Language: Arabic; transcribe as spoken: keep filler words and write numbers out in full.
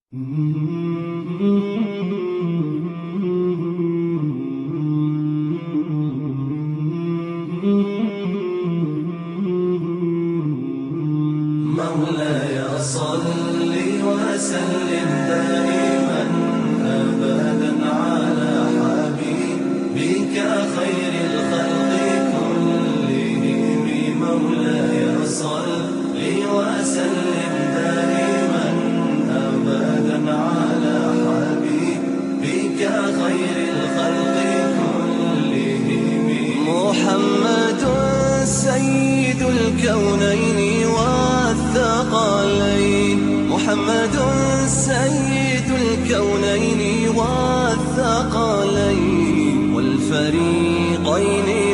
مولاي صل وسلم دائما أبدا على حبيبك خير الخلق كلهم. مولاي صل وسلم دائما أبدا على حبيبك خير الخلق كلهم. محمد سيد الكونين والثقلين، محمد سيد الكونين والثقلين والفريقين